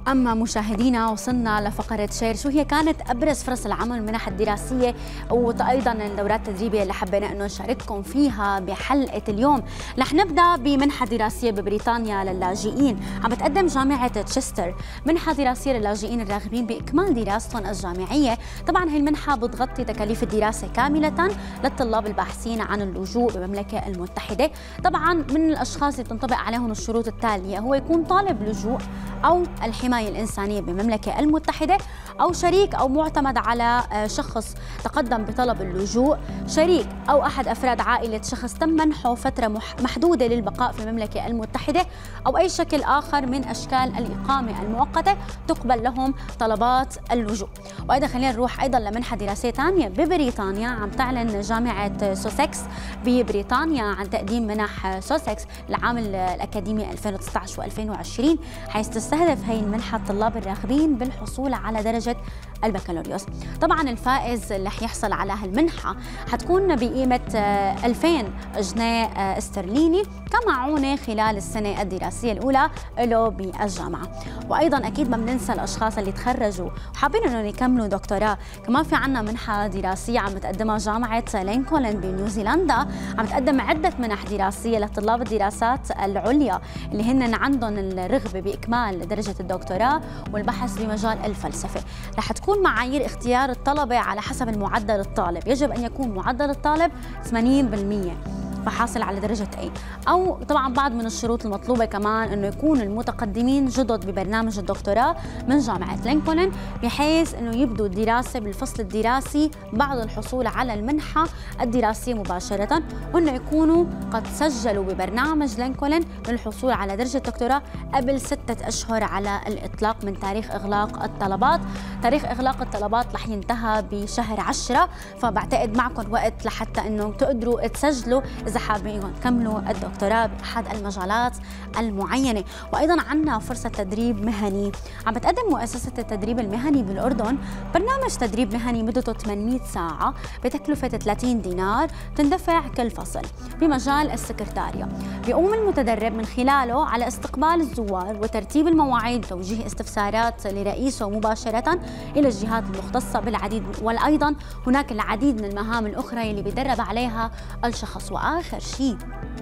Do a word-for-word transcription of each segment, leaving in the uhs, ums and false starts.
أما مشاهدينا وصلنا لفقرة شير، شو هي كانت أبرز فرص العمل والمنح الدراسية وأيضا الدورات التدريبية اللي حبينا أنه نشارككم فيها بحلقة اليوم. رح نبدأ بمنحة دراسية ببريطانيا للاجئين. عم بتقدم جامعة تشستر منحة دراسية للاجئين الراغبين بإكمال دراستهم الجامعية. طبعا هي المنحة بتغطي تكاليف الدراسة كاملة للطلاب الباحثين عن اللجوء بالمملكة المتحدة. طبعا من الأشخاص اللي تنطبق عليهم الشروط التالية هو يكون طالب لجوء أو الحماية الإنسانية بالمملكة المتحدة، أو شريك أو معتمد على شخص تقدم بطلب اللجوء، شريك أو أحد أفراد عائلة شخص تم منحه فترة محدودة للبقاء في المملكة المتحدة، أو أي شكل آخر من أشكال الإقامة المؤقتة تقبل لهم طلبات اللجوء. وأيضا خلينا نروح أيضا لمنحة دراسية ثانية ببريطانيا. عم تعلن جامعة سوسكس ببريطانيا عن تقديم منح سوسكس لعام الأكاديمي ألفين وتسعة عشر وألفين وعشرين، حيث تستهدف هي المنحة الطلاب الراغبين بالحصول على درجة البكالوريوس. طبعا الفائز اللي رح يحصل على هالمنحة حتكون بقيمة ألفين جنيه استرليني كمعونة خلال السنة الدراسية الأولى له بالجامعة. وأيضا أكيد ما بننسى الأشخاص اللي تخرجوا وحابين أنهم يكملوا دكتوراه. كمان في عنا منحة دراسية عم بتقدمها جامعة لينكولن بنيوزيلندا، عم تقدم عدة منح دراسية لطلاب الدراسات العليا اللي هن عندهم الرغبة بإكمال درجة الدكتوراه والبحث بمجال الفلسفة. رح تكون معايير اختيار الطلبة على حسب المعدل الطالب، يجب أن يكون معدل الطالب ثمانين بالمئة فحاصل على درجة A، أو طبعا بعض من الشروط المطلوبة كمان أنه يكون المتقدمين جدد ببرنامج الدكتوراه من جامعة لينكولن، بحيث أنه يبدوا الدراسة بالفصل الدراسي بعد الحصول على المنحة الدراسية مباشرة، وأنه يكونوا قد سجلوا ببرنامج لينكولن للحصول على درجة دكتوراه قبل ستة أشهر على الإطلاق من تاريخ إغلاق الطلبات. تاريخ إغلاق الطلبات رح ينتهى بشهر عشرة، فبعتقد معكم وقت لحتى أنه تقدروا تسجلوا إذا حابين تكملوا الدكتوراه بأحد المجالات المعينة. وأيضا عنا فرصة تدريب مهني. عم بتقدم مؤسسة التدريب المهني بالأردن برنامج تدريب مهني مدته ثمانمئة ساعة بتكلفة ثلاثين دينار تندفع كل فصل بمجال السكرتاريا. بيقوم المتدرب من خلاله على استقبال الزوار وترتيب المواعيد وتوجيه استفسارات لرئيسه مباشرة إلى الجهات المختصة بالعديد، وأيضا هناك العديد من المهام الأخرى اللي بيدرب عليها الشخص. آخر شيء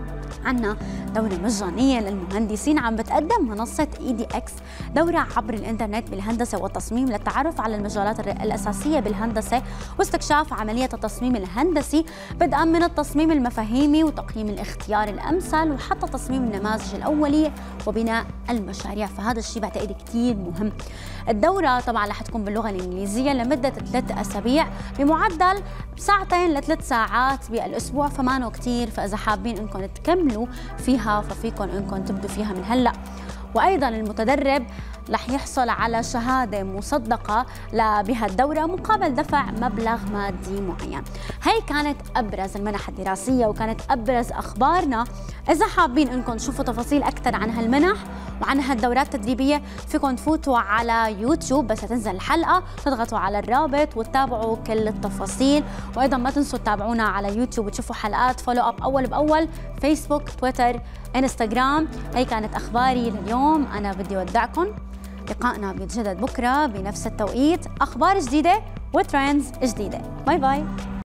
عنا دورة مجانية للمهندسين عم بتقدم منصة إي دي إكس، دورة عبر الإنترنت بالهندسة والتصميم للتعرف على المجالات الأساسية بالهندسة واستكشاف عملية التصميم الهندسي، بدءا من التصميم المفاهيمي وتقييم الاختيار الأمثل وحتى تصميم النماذج الأولية وبناء المشاريع. فهذا الشيء بعتقد كثير مهم. الدورة طبعا رح تكون باللغة الإنجليزية لمدة ثلاث أسابيع بمعدل ساعتين لثلاث ساعات بالأسبوع، فمانو كثير. فإذا حابين إنكم تكملوا فيها ففيكم إنكم تبدوا فيها من هلأ. وأيضا المتدرب رح يحصل على شهادة مصدقة بهالدورة مقابل دفع مبلغ مادي معين. هي كانت أبرز المنح الدراسية وكانت أبرز أخبارنا. إذا حابين إنكم تشوفوا تفاصيل أكثر عن هالمنح وعن هالدورات التدريبية فيكم تفوتوا على يوتيوب، بس تنزل الحلقة تضغطوا على الرابط وتتابعوا كل التفاصيل. وأيضا ما تنسوا تتابعونا على يوتيوب وتشوفوا حلقات فولو أب أول بأول، فيسبوك، تويتر، انستغرام. هي كانت أخباري لليوم. أنا بدي ودعكم، لقائنا بيتجدد بكرة بنفس التوقيت، أخبار جديدة وترندز جديدة. باي باي.